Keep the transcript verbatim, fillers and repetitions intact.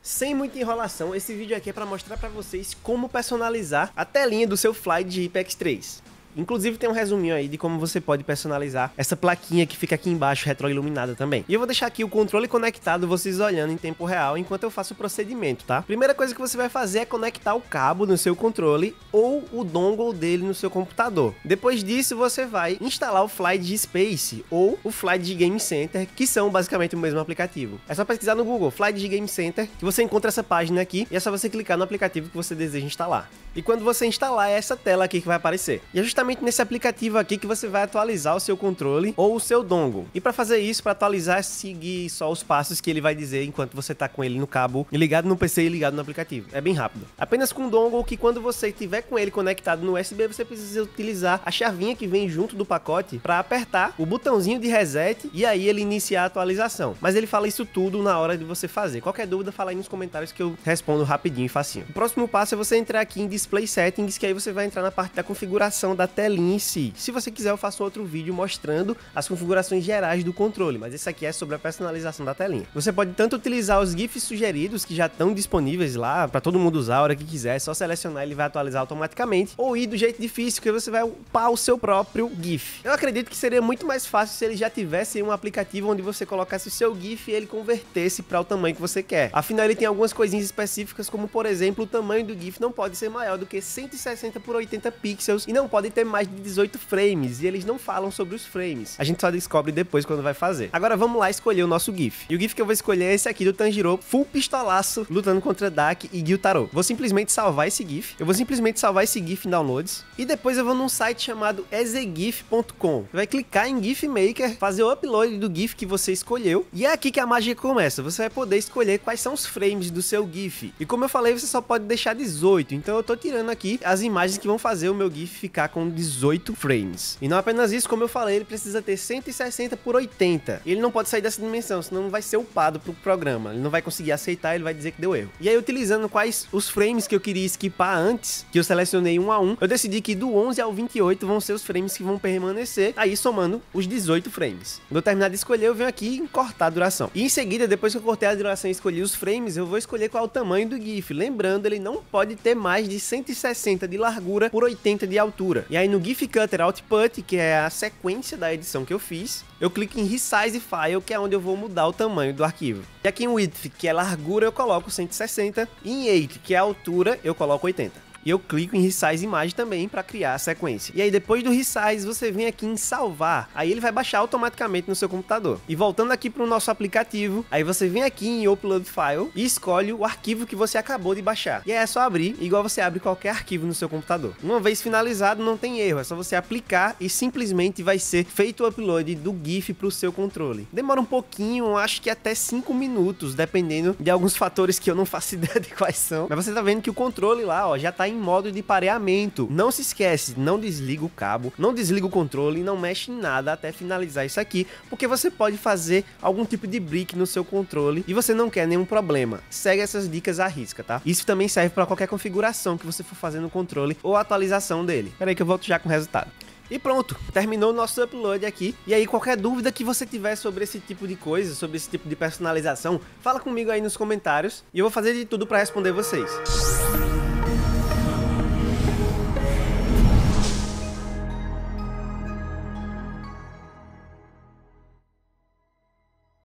Sem muita enrolação, esse vídeo aqui é para mostrar para vocês como personalizar a telinha do seu Fly de HyperX três. Inclusive tem um resuminho aí de como você pode personalizar essa plaquinha que fica aqui embaixo, retroiluminada também. E eu vou deixar aqui o controle conectado, vocês olhando em tempo real, enquanto eu faço o procedimento, tá? Primeira coisa que você vai fazer é conectar o cabo no seu controle ou o dongle dele no seu computador. Depois disso, você vai instalar o FlyDigiSpace ou o FlyDigiGame Center, que são basicamente o mesmo aplicativo. É só pesquisar no Google, FlyDigiGame Center, que você encontra essa página aqui, e é só você clicar no aplicativo que você deseja instalar. E quando você instalar, é essa tela aqui que vai aparecer. E é justamente nesse aplicativo aqui que você vai atualizar o seu controle ou o seu dongle. E para fazer isso, para atualizar, seguir só os passos que ele vai dizer enquanto você tá com ele no cabo ligado no P C e ligado no aplicativo. É bem rápido. Apenas com o dongle, que quando você tiver com ele conectado no U S B, você precisa utilizar a chavinha que vem junto do pacote para apertar o botãozinho de reset e aí ele iniciar a atualização. Mas ele fala isso tudo na hora de você fazer. Qualquer dúvida, fala aí nos comentários que eu respondo rapidinho e facinho. O próximo passo é você entrar aqui em Display Settings, que aí você vai entrar na parte da configuração da telinha em si. Se você quiser, eu faço outro vídeo mostrando as configurações gerais do controle, mas esse aqui é sobre a personalização da telinha. Você pode tanto utilizar os GIFs sugeridos, que já estão disponíveis lá para todo mundo usar a hora que quiser, é só selecionar e ele vai atualizar automaticamente, ou ir do jeito difícil, que você vai upar o seu próprio GIF. Eu acredito que seria muito mais fácil se ele já tivesse um aplicativo onde você colocasse o seu GIF e ele convertesse para o tamanho que você quer. Afinal, ele tem algumas coisinhas específicas, como por exemplo, o tamanho do GIF não pode ser maior do que cento e sessenta por oitenta pixels e não pode ter mais de dezoito frames, e eles não falam sobre os frames. A gente só descobre depois quando vai fazer. Agora vamos lá escolher o nosso GIF. E o GIF que eu vou escolher é esse aqui do Tanjiro, full pistolaço, lutando contra Dak e Gyutaro. Vou simplesmente salvar esse GIF. Eu vou simplesmente salvar esse GIF em downloads. E depois eu vou num site chamado ezegif ponto com. Você vai clicar em GIF Maker, fazer o upload do GIF que você escolheu. E é aqui que a magia começa. Você vai poder escolher quais são os frames do seu GIF. E como eu falei, você só pode deixar dezoito. Então eu tô tirando aqui as imagens que vão fazer o meu GIF ficar com dezoito frames. E não apenas isso, como eu falei, ele precisa ter cento e sessenta por oitenta. Ele não pode sair dessa dimensão, senão não vai ser upado pro programa. Ele não vai conseguir aceitar, ele vai dizer que deu erro. E aí, utilizando quais os frames que eu queria esquipar antes, que eu selecionei um a um, eu decidi que do onze ao vinte e oito vão ser os frames que vão permanecer, aí somando os dezoito frames. Quando eu terminar de escolher, eu venho aqui em cortar a duração. E em seguida, depois que eu cortei a duração e escolhi os frames, eu vou escolher qual é o tamanho do GIF. Lembrando, ele não pode ter mais de cento e sessenta de largura por oitenta de altura. E aí no GIF Cutter Output, que é a sequência da edição que eu fiz, eu clico em Resize File, que é onde eu vou mudar o tamanho do arquivo. E aqui em Width, que é largura, eu coloco cento e sessenta, e em Height, que é altura, eu coloco oitenta. E eu clico em Resize Image também para criar a sequência. E aí depois do Resize, você vem aqui em salvar. Aí ele vai baixar automaticamente no seu computador. E voltando aqui para o nosso aplicativo, aí você vem aqui em Upload File e escolhe o arquivo que você acabou de baixar. E aí é só abrir, igual você abre qualquer arquivo no seu computador. Uma vez finalizado, não tem erro. É só você aplicar e simplesmente vai ser feito o upload do GIF para o seu controle. Demora um pouquinho, acho que até cinco minutos, dependendo de alguns fatores que eu não faço ideia de quais são. Mas você tá vendo que o controle lá, ó, já tá em em modo de pareamento. Não se esquece, não desliga o cabo, não desliga o controle, não mexe em nada até finalizar isso aqui, porque você pode fazer algum tipo de brick no seu controle e você não quer nenhum problema. Segue essas dicas à risca, tá? Isso também serve para qualquer configuração que você for fazer no controle ou atualização dele. Espera aí que eu volto já com o resultado. E pronto, terminou o nosso upload aqui. E aí, qualquer dúvida que você tiver sobre esse tipo de coisa, sobre esse tipo de personalização, fala comigo aí nos comentários e eu vou fazer de tudo para responder vocês.